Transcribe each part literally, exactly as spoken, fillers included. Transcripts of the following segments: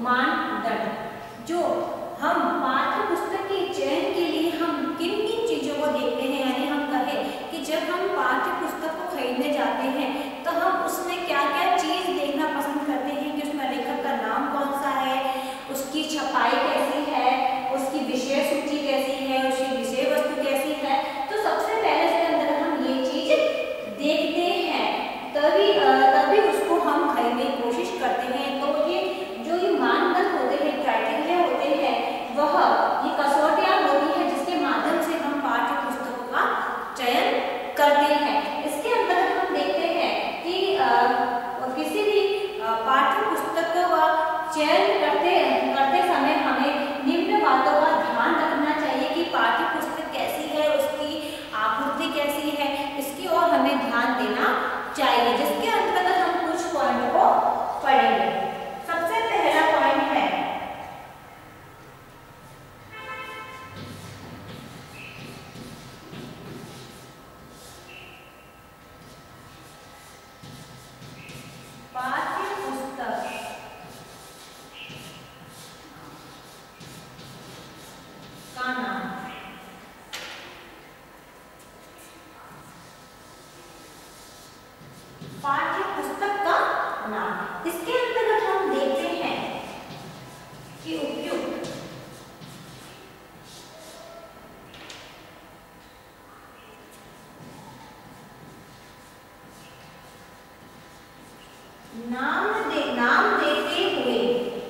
मानदंड। जो हम पाठ्य पुस्तक के चयन के लिए हम किन किन चीजों को देखते हैं, यानी हम कहें कि जब हम पाठ्य पुस्तक को खरीदने जाते हैं तो हम उसमें क्या क्या चीज देखना पसंद करते हैं कि उसमें लेखक का नाम कौन सा है, उसकी छपाई कैसी है, उसकी विषय सूची कैसी है, उसकी विषय वस्तु कैसी है। तो सबसे पहले इसके अंदर हम ये चीज देखते हैं, तभी तभी उसको हम खरीदने की कोशिश करते हैं। तो ये जो ये मानदंड होते हैं, क्राइटेरिया होते हैं, वह ये कसौटियां होती है जिसके माध्यम से हम पाठ्य पुस्तकों का चयन करते हैं। इसके अंदर हम देखते हैं कि आ, किसी भी पाठ्य पुस्तक का चयन करते करते समय हमें निम्न बातों का ध्यान रखना चाहिए कि पाठ्य पुस्तक कैसी है, उसकी आकृति कैसी है, इसकी ओर हमें ध्यान देना चाहिए। जिसके अंतर्गत हम कुछ पॉइंट को पढ़ेंगे। सबसे पहला पॉइंट है पाठ्य पुस्तक का नाम। पाठ्य पुस्तक का नाम, इसके अंतर्गत हम देखते हैं कि उपयुक्त नाम दे नाम देते हुए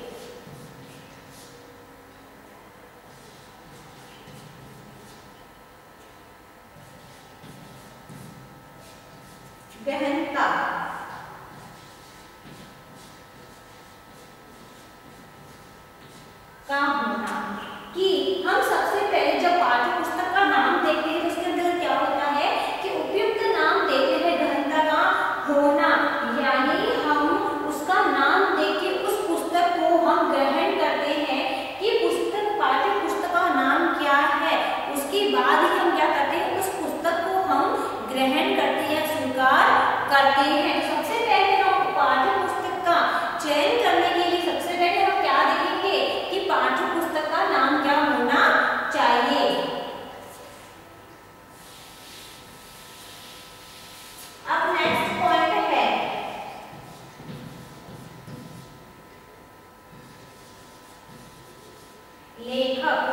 गहनता का होना। कि हम सबसे पहले जब पाठ्य पुस्तक का नाम देखते हैं तो उसके अंदर क्या होता है कि उपयुक्त नाम देते हुए गहनता का होना, यानी हम उसका नाम देके उस पुस्तक को हम ग्रहण करते हैं कि पुस्तक पाठ्य पुस्तक का नाम क्या है। उसके बाद ही हम क्या करते हैं, उस पुस्तक को हम ग्रहण करते हैं, स्वीकार करते हैं। सबसे पहले हम पाठ्य पुस्तक का चयन करने के लिए सबसे पहले हम क्या देखेंगे कि पाठ्य पुस्तक का नाम क्या होना चाहिए। अब नेक्स्ट पॉइंट है लेखक।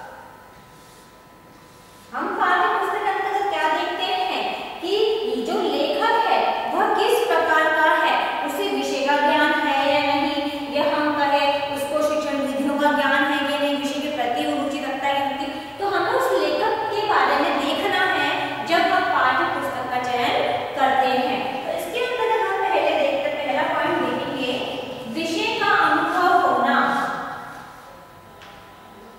हम पाठ्य पुस्तक के अंतर्गत क्या देखते हैं कि जो लेखक है वह किस प्रकार का है, उसे विषय का ज्ञान है या नहीं, या हम कहें उसको शिक्षण विधियों का ज्ञान है कि नहीं, विषय के प्रति रुचि रखता है कि नहीं। तो हमें उस लेखक के बारे में देखना है जब हम पाठ्य पुस्तक का चयन करते हैं। तो इसके अंतर्गत हम पहले देखते पहला पॉइंट देखेंगे विषय का अनुभव होना।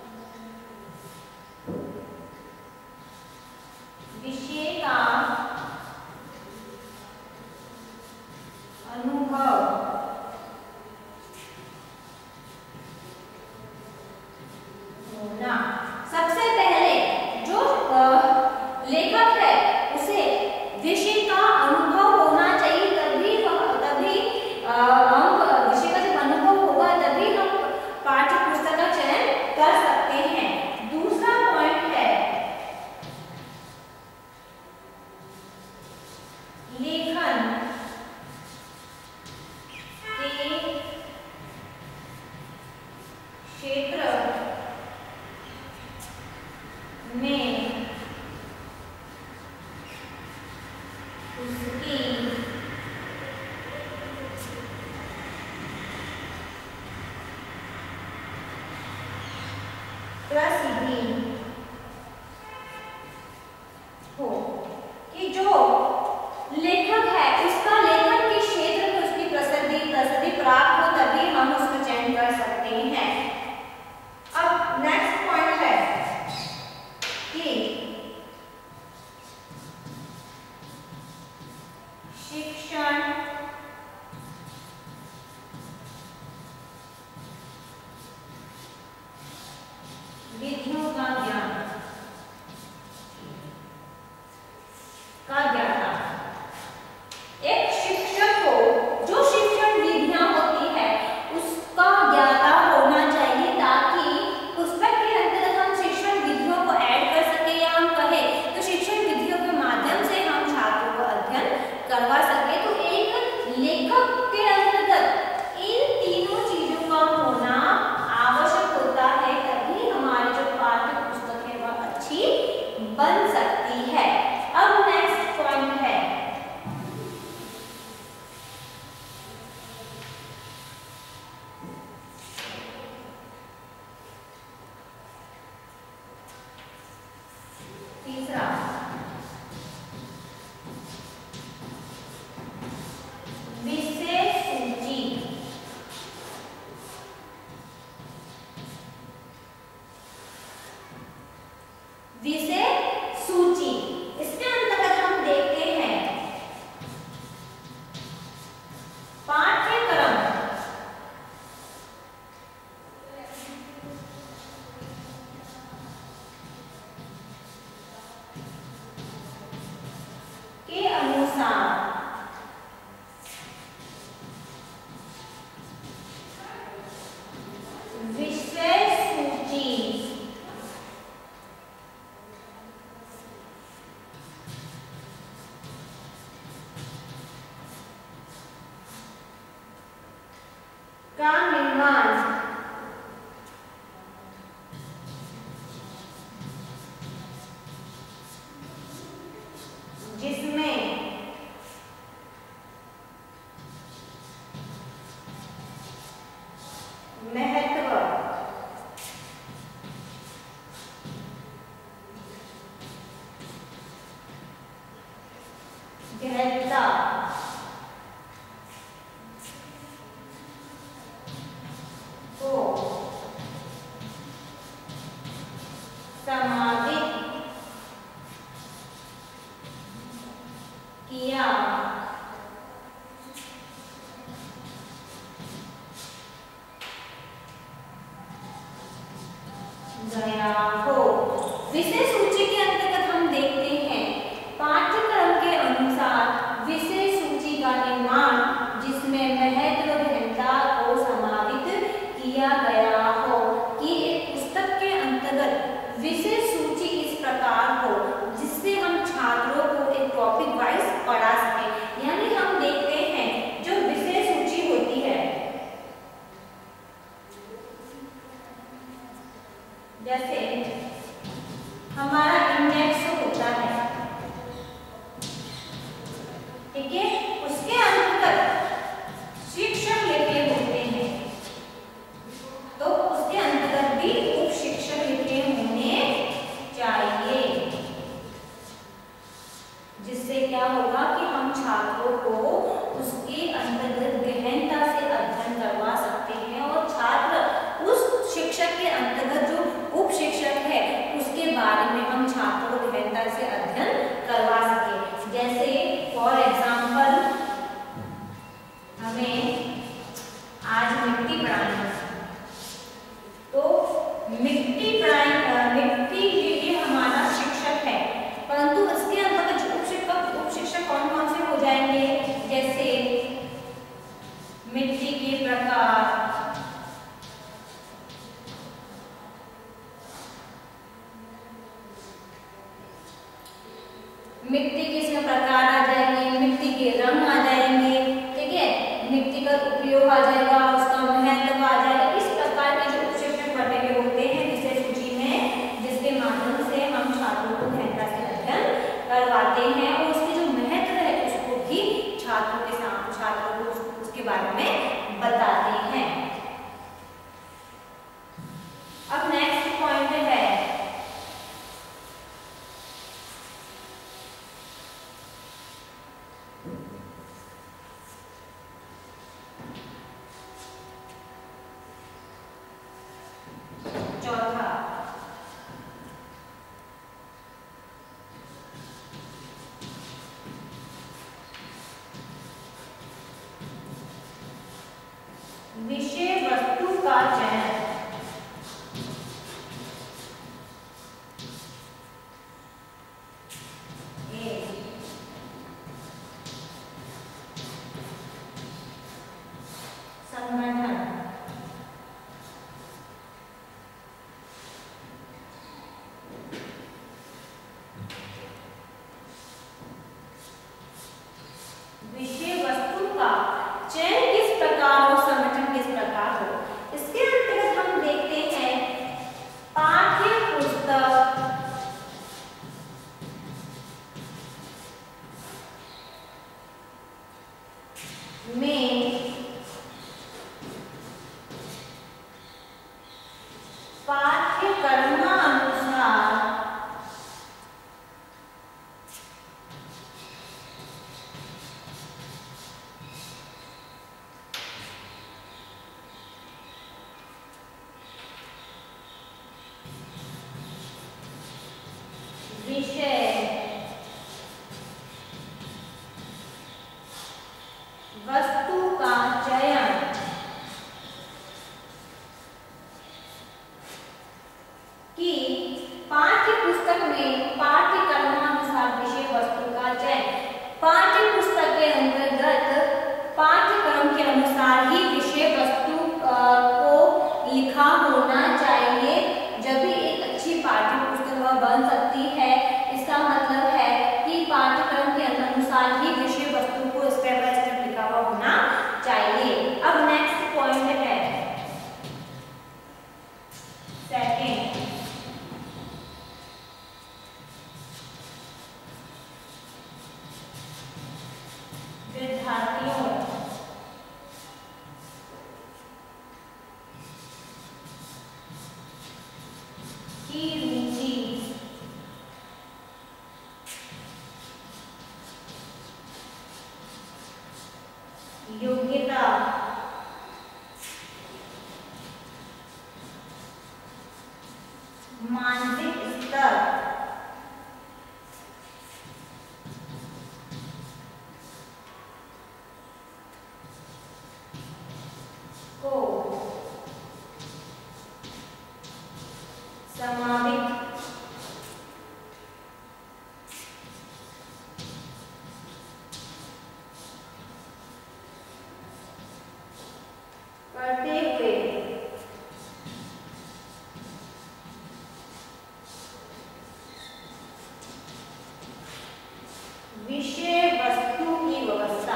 महत्व, गहनता, को समावित किया गया हो। विषय सूची के अंतर्गत हम देखते हैं पाठ्यक्रम के अनुसार विषय सूची का निर्माण जिसमें महत्व गहनता को समावित किया गया हो कि एक पुस्तक के अंतर्गत विषय सूची इस प्रकार हो जिससे हम छात्रों को एक टॉपिक वाइज पढ़ा सके। यानी हम देखते हैं जो विषय सूची होती है, जैसे हमारा इंडेक्स होता है, ठीक है, उसके अंतर्गत शिक्षक लिखे होते हैं, तो उसके अंतर्गत भी उप शिक्षक लिखे होने चाहिए, जिससे क्या होगा कि हम छात्रों को उसके अंतर्गत गहनता से अध्ययन करवा सकते हैं और छात्र उस शिक्षक के अंतर्गत जो उप शिक्षक है उसके बारे में हम छात्रों को गहनता से अध्ययन करवा सके। जैसे फॉर एग्जाम्पल हमें आज मिट्टी पढ़ानी है, तो मिट्टी पढ़ाई मिट्टी के लिए हमारा शिक्षक है, परंतु इसके अंतर्गत जो उप शिक्षक उप शिक्षक कौन कौन से हो जाएंगे, जैसे मिट्टी के प्रकार, मिट्टी के इसमें प्रकार आ जाएंगे, मिट्टी के रंग आ जाएंगे, ठीक है, मिट्टी का उपयोग आ जाएगा, उसका महत्व आ जाएगा। इस प्रकार के जो शिक्षक बने हुए होते हैं विषय सूची में, जिसके माध्यम से हम छात्रों को गहनता से अध्ययन करवाते हैं और उसके जो महत्व है उसको भी छात्रों के सामने छात्रों को उसके बारे में बताते हैं। अब नेक्स्ट पॉइंट है चौथा, विषय वस्तु का चयन। संगठन, विषय वस्तु का चयन किस प्रकार हो, संगठन किस प्रकार हो, इसके करते हुए विषय वस्तु की व्यवस्था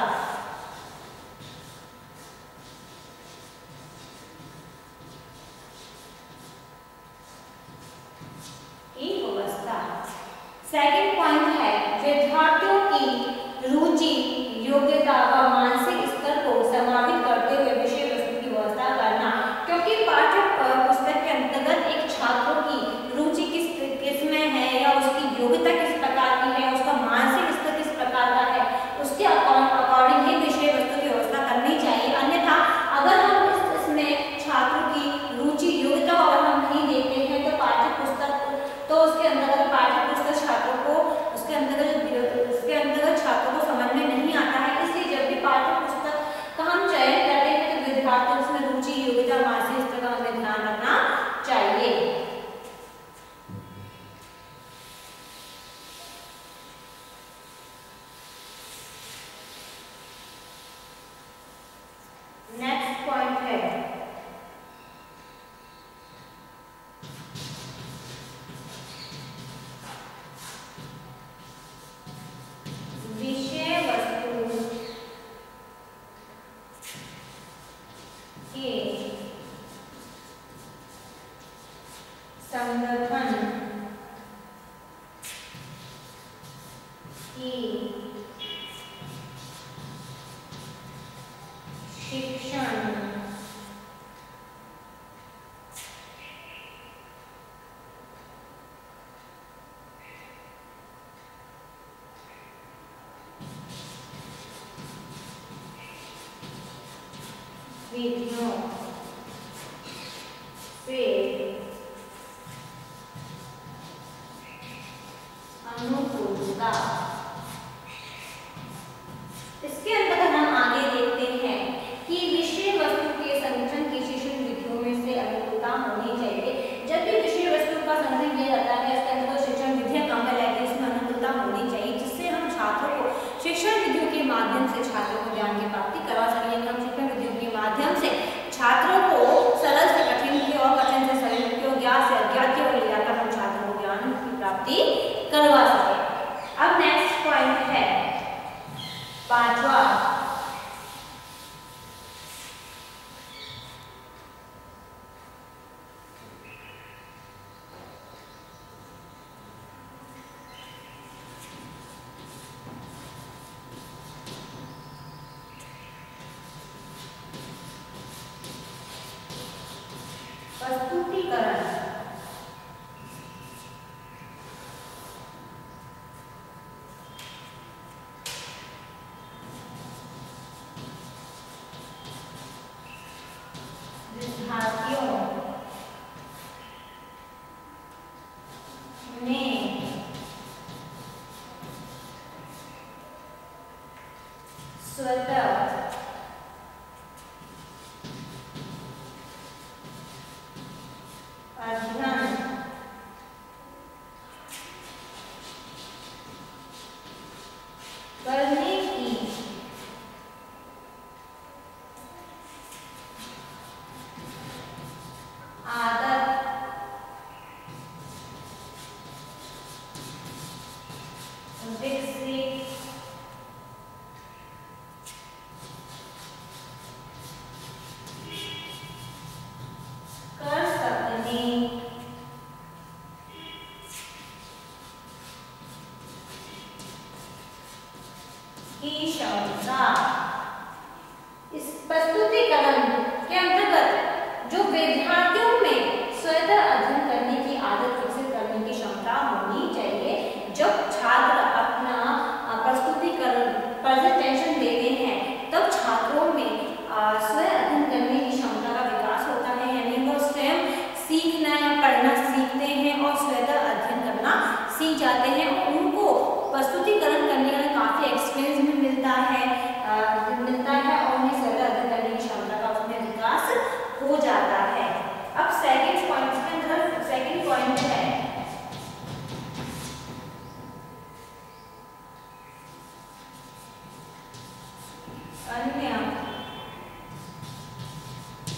की व्यवस्था। सेकंड पॉइंट है विद्यार्थियों की रुचि, योग्यता व मानसिक स्तर को समाहित करते हुए विषय वस्तु की व्यवस्था करना, क्योंकि पाठ्य पुस्तक के अंतर्गत एक छात्रों की रुचि किस किस में है या उसकी योग्यता किस प्रकार की है, उसका मानसिक स्तर किस प्रकार का है, उसके अकॉर्डिंग ही विषय वस्तु की व्यवस्था करनी चाहिए। अन्यथा अगर हम इस इसमें छात्रों की रुचि, योग्यता अगर हम नहीं देखते हैं तो पाठ्य पुस्तक तो उसके अंतर्गत पाठ्य पुस्तक छात्रों को उसके अंतर्गत उसके अंतर्गत छात्रों को समझ में नहीं आता है। इसलिए जब भी पाठ्य पुस्तक का हम चयन करते हैं तो विद्यार्थियों उसमें रुचि, योग्यता, मानसिक स्तर का हमें ध्यान रखना चाहिए। नेक्स्ट पॉइंट है विषय वस्तु के संगठन की शिक्षण विधियों से अनुकूलता। इसके अंतर्गत हम आगे देखते हैं कि विषय वस्तु के संगठन की शिक्षण विधियों में से अनुकूलता होनी चाहिए। जब भी विषय वस्तु का संगठन किया जाता है इसके अंतर्गत शिक्षण विधियां काम में लाती है, इसमें अनुकूलता होनी चाहिए जिससे हम छात्रों को शिक्षण विधियों के माध्यम से छात्रों को ज्ञान की प्राप्ति करवा सकेंगे। हम शिक्षण विधियों के माध्यम से छात्रों को सरल से कठिन की और कठिन से सरल की और ज्ञात से अज्ञात की ओर ले जाकर हम छात्रों को ज्ञान की प्राप्ति करवा सके। अब नेक्स्ट पॉइंट है पांचवा प्रस्तुतिकरण। विद्यार्थियों ने स्वतः अध्ययन करने की आदत विकसित कर सकने की क्षमता। इस प्रस्तुतिकरण के अंतर्गत जो विद्यार्थियों में स्वतः अध्ययन करने की आदत विकसित करने की क्षमता होनी चाहिए। जब छात्र अपना प्रस्तुतिकरण प्रेजेंटेशन देते हैं तब छात्रों में स्वयं अध्ययन करने की क्षमता का विकास होता है, यानी वो स्वयं सीखना या पढ़ना सीखते हैं और स्वतः अध्ययन करना सीख जाते हैं। उनको प्रस्तुतिकरण करने का काफी एक्सपीरियंस भी मिलता है आ, मिलता है और उन्हें स्वतः अध्ययन करने की क्षमता का उसमें विकास हो जाता है। अब सेकंड पॉइंट के अंदर सेकंड पॉइंट है अन्य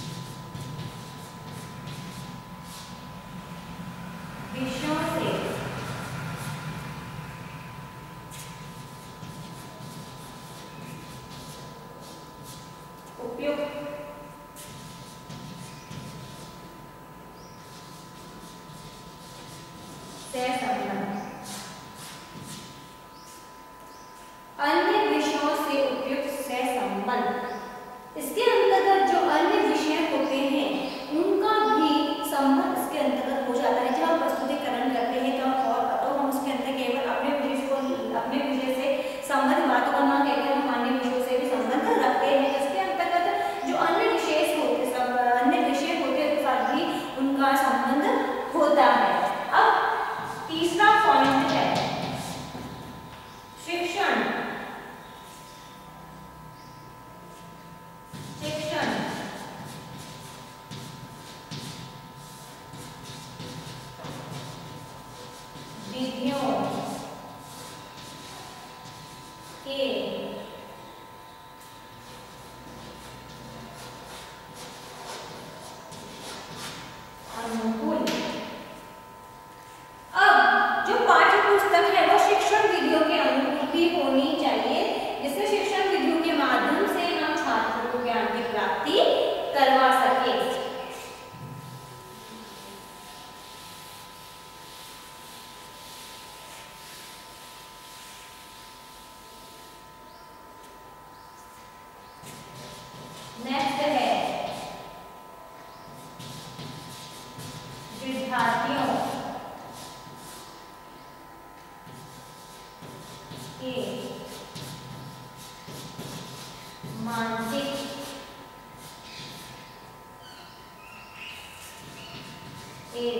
ए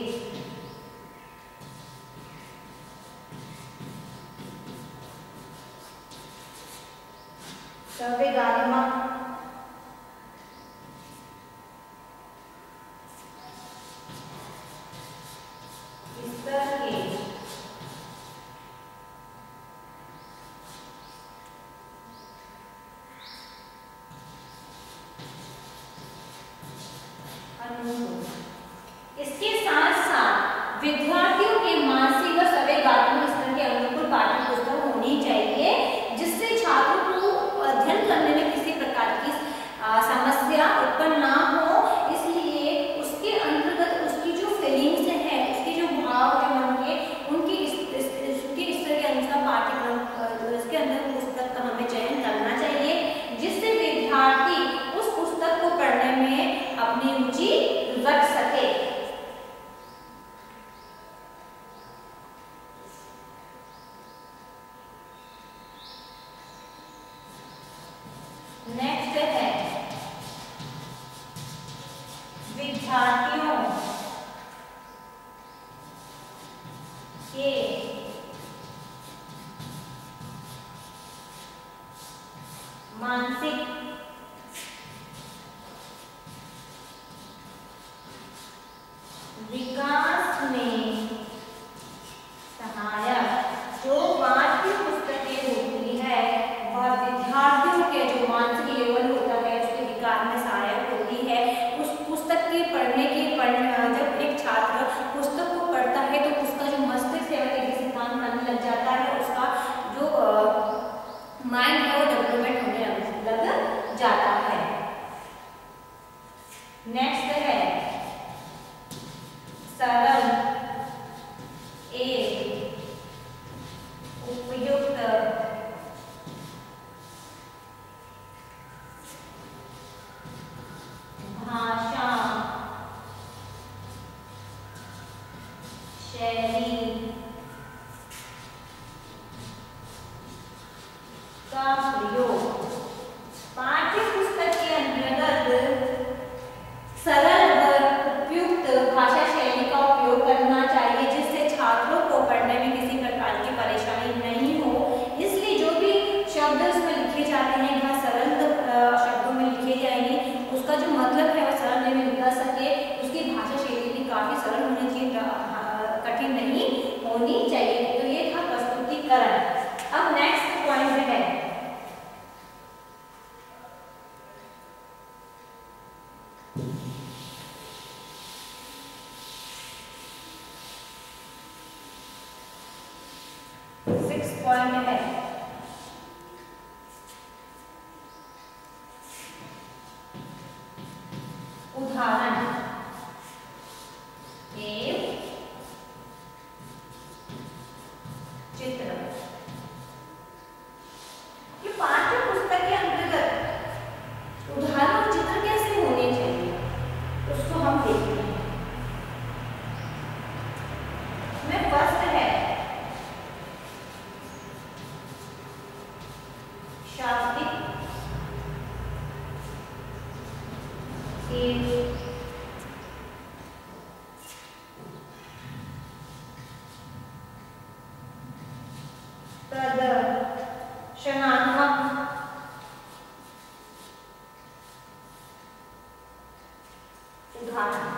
सवेगात्मक स्तर के अनुकूल। इसके साथ साथ विद्यार्थियों के मानसिक व सवेगात्मक स्तर के अनुकूल पाठ्य पुस्तक होनी चाहिए, जिससे छात्रों को अध्ययन करने में किसी प्रकार की समस्या उत्पन्न ना हो। इसलिए उसके अंतर्गत उसकी जो फीलिंग्स है, उसके जो भाव है मन के, उनकी उसके स्तर के अनुसार पाठ्यक्रम इसके अंदर पुस्तक का हमें चयन करना चाहिए, जिससे विद्यार्थी उस पुस्तक को पढ़ने में अपनी रुचि रख सके। नेक्स्ट है विद्यार्थियों के मानसिक विकास में सहायक जो पाठ्य पुस्तकें होती है वह विद्यार्थियों के जो मानसिक लेवल होता है उसके विकास में सहायक होती है। उस पुस्तक के पढ़ने के पढ़ जब एक छात्र पुस्तक को पढ़ता है तो उसका जो मस्तिष्क है वह तेजी से काम करने लग जाता है, उसका जो माइंड है वो डेवलपमेंट होने लग जाता है। नेक्स्ट है सरल एवं उपयुक्त भाषा शैली का प्रयोग। पाठ्य पुस्तक के अंतर्गत सरल उपयुक्त भाषा शैली का उपयोग करना चाहिए, जिससे छात्रों को पढ़ने में किसी प्रकार की परेशानी नहीं हो। इसलिए जो भी शब्द उसमें लिखे जाते हैं वह सरल शब्दों में लिखे जाएंगे, उसका जो मतलब है वह सरल में लिखा सके, उसकी भाषा शैली भी काफी सरल होनी चाहिए, कठिन नहीं होनी चाहिए। तो ये था प्रस्तुतिकरण। अब नेक्स्ट पॉइंट है सिक्स पॉइंट है उदाहरण एवं चित्र। ये पाठ्य पुस्तक के अंतर्गत उदाहरण और चित्र कैसे होने चाहिए उसको हम देखते हैं। में फर्स्ट है शाब्दिक एवं प्रदर्शनात्मक उदाहरण।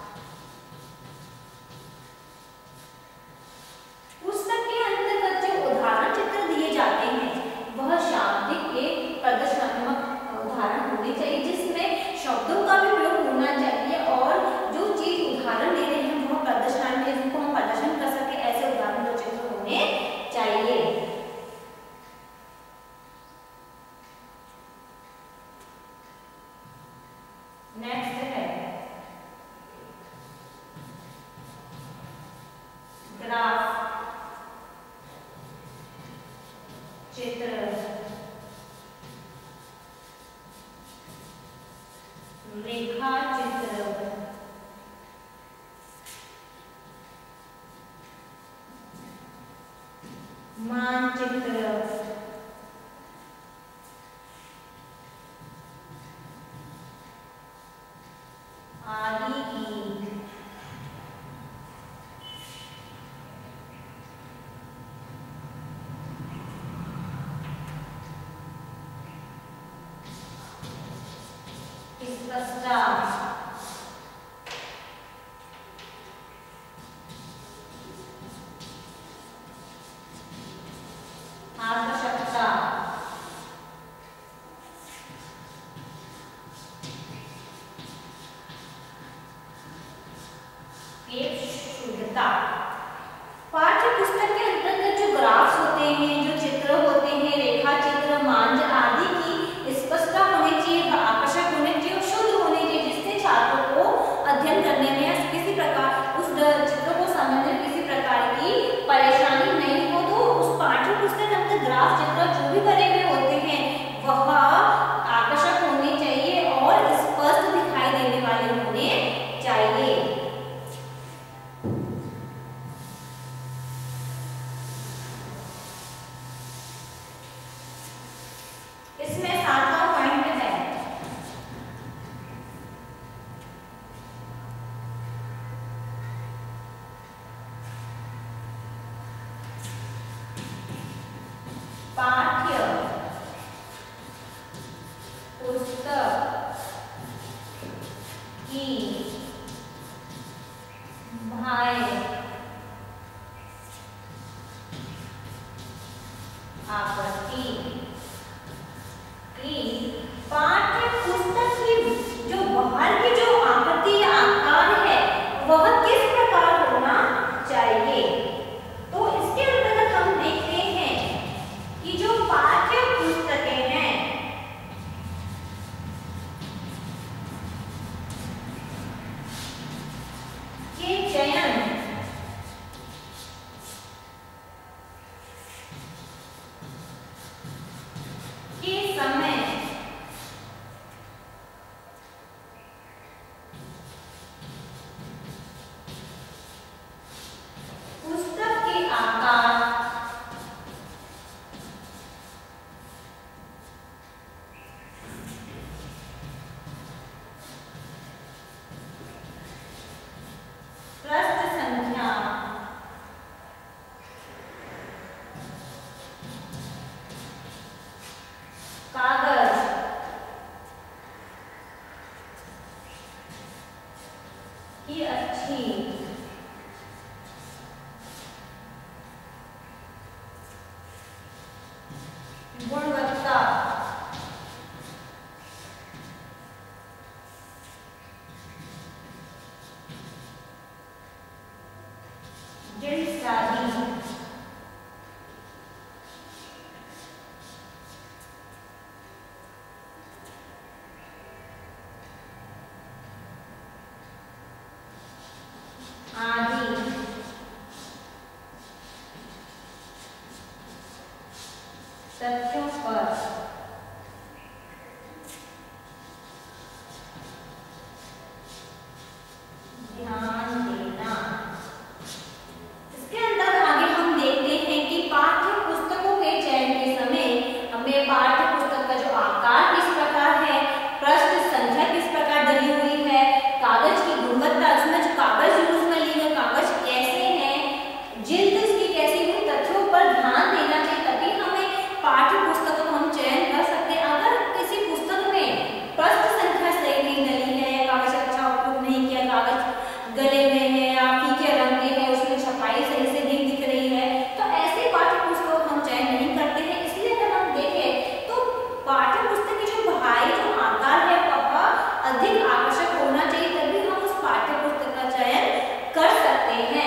पुस्तक के अंतर्गत जो उदाहरण चित्र दिए जाते हैं वह शाब्दिक एक प्रदर्शनात्मक उदाहरण होने चाहिए, जिसमें शब्दों का भी प्रयोग होना चाहिए और जो चीज उदाहरण दे रहे हैं वह प्रदर्शन में जिनको हम प्रदर्शन कर सके, ऐसे उदाहरण और चित्र होने चाहिए। नेक्स्ट है ग्राफ चित्र रेखा चित्र मानचित्र आदि की स्पष्टता, आकर्षकता, शुद्धता। पाठ्य पुस्तक के अंतर्गत जो ग्राफ्स होते हैं, जो चित्र होते हैं, रेखा चित्र, मानचित्र आदि की स्पष्टता होनी चाहिए, आकर्षक होने चाहिए और शुद्ध होनी चाहिए, जिससे छात्रों को अध्ययन करने में किसी प्रकार उस चित्र को समझने में किसी प्रकार की परेशानी नहीं हो। तो उस पाठ्य पुस्तक के अंदर ग्राफ चित्र जो भी बने हुए होते हैं वह आकर्षक होने चाहिए और स्पष्ट दिखाई देने वाले होने चाहिए। इसमें सातवां पॉइंट है पाठ्य पुस्तक की भाई आपत्ति की पाठ्य पुस्तक की जो बाहर की जो आकृति या आकार है वह किस प्रकार होना चाहिए। तो इसके अंतर्गत हम देखते हैं कि जो पाठ्य पुस्तकें हैं के चयन के समय पुस्तक के आकार, पृष्ठ संख्या, कागज की अच्छी गुणवत्ता, जल्दबाजी, आदि तथ्यों पर ध्यान देना। इसके अंदर आगे हम देखते हैं कि पाठ्य पुस्तकों के चयन के समय हमें पाठ्य पुस्तक का जो आकार किस प्रकार है, पृष्ठ संख्या किस प्रकार डली हुई है, कागज की गुणवत्ता, उसमें जो कागज यूज में ली गई कागज कैसे है, जिल्द इसकी कैसी हुई, तथ्यों पर ध्यान देना चाहिए, तभी हमें पाठ्य पुस्तक को हम चयन कर सकते हैं। अगर किसी पुस्तक में पृष्ठ संख्या सही नहीं डली है, कागज अच्छा उपयोग नहीं किया, कागज गले में है या फीके रंग के है, उसमें छपाई सही से नहीं दिख रही है, तो ऐसे पाठ्य पुस्तक हम चयन नहीं करते हैं। इसलिए अगर हम देखें तो पाठ्य पुस्तक की जो भाई जो आकार है वह अधिक आकर्षक होना चाहिए, तभी हम उस पाठ्य पुस्तक का चयन कर सकते हैं।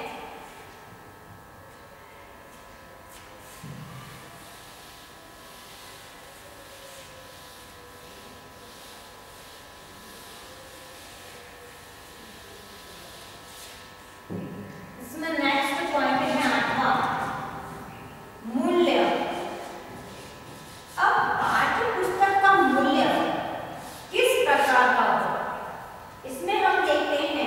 इसमें नेक्स्ट पॉइंट है आठवां, मूल्य। अब पाठ्य पुस्तक का मूल्य किस प्रकार का हो, इसमें हम देखते हैं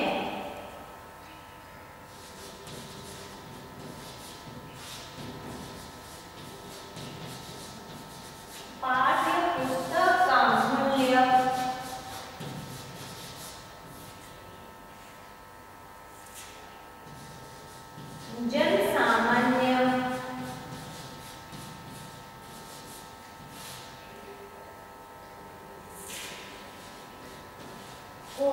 पाठ्य पुस्तक का मूल्य को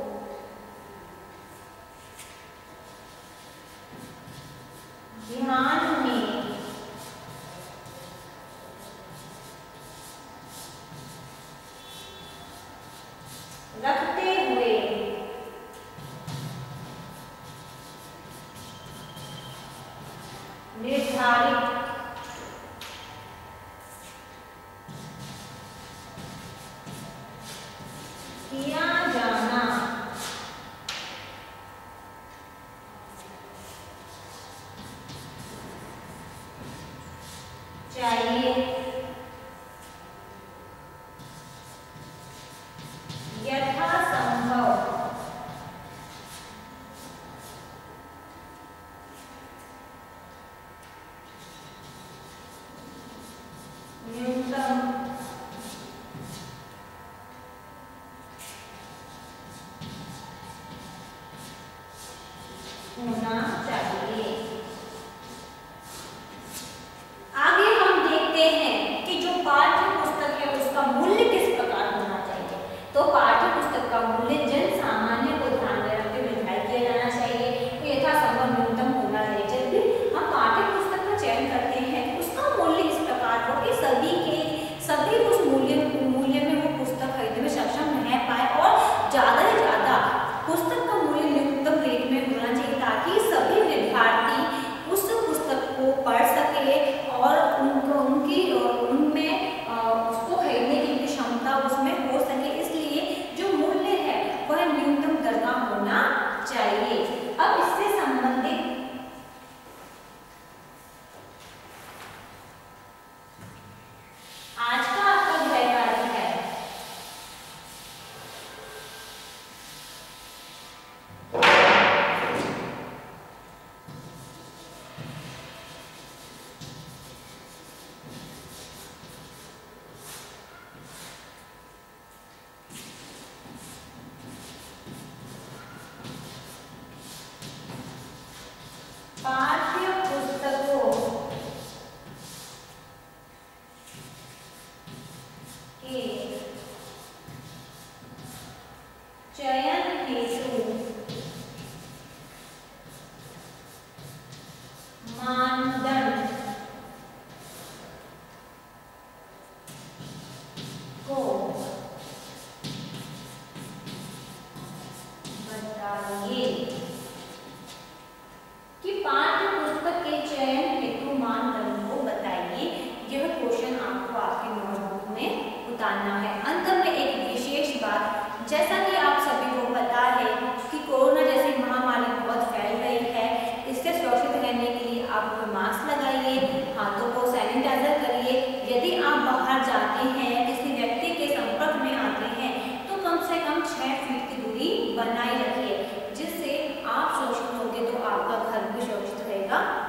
ध्यान में रखते हुए निर्धारित किया जाना चाहिए। यथासंभव न्यूनतम होना चाहिए। आगे हम देखते हैं कि जो पाठ्य पुस्तक है उसका मूल्य किस प्रकार होना चाहिए। तो पाठ्य पुस्तक का मूल्य जन सामान्य को ध्यान में रखते हुए निर्धारित किया जाना चाहिए। तो यथासंभव न्यूनतम होना चाहिए। जब भी हम पाठ्य पुस्तक का चयन करते हैं उसका मूल्य इस प्रकार हो कि सभी के सभी उस मूल्य मूल्य में वो पुस्तक खरीदने में सक्षम रह पाए और ज्यादा से ज्यादा पुस्तक का मूल्य न्यूनतम रेट में होना चाहिए, ताकि सभी विद्यार्थी उस पुस्तक को पढ़ सके और उनको उनकी उनमें उसको खरीदने की क्षमता उसमें हो सके। इसलिए जो मूल्य है वह न्यूनतम दर का होना चाहिए। अब इससे संबंधित आज का आपका गृह कार्य है पाठ्य पुस्तकों के चयन हेतु मानदंड को बताइए। कि पाठ्य पुस्तक के चयन हेतु मानदंड को बताइए। यह क्वेश्चन आपको आपके नोटबुक में उतारना है। अंत में एक विशेष बात, जैसा कि आप सभी को पता है कि कोरोना जैसी महामारी बहुत फैल रही है, इससे सुरक्षित रहने के लिए आप मास्क लगाइए, हाथों को सैनिटाइजर करिए। यदि आप बाहर जाते हैं, किसी व्यक्ति के संपर्क में आते हैं तो कम से कम छह फीट की दूरी बनाए रखिए, जिससे आप सुरक्षित होंगे तो आपका घर भी सुरक्षित रहेगा।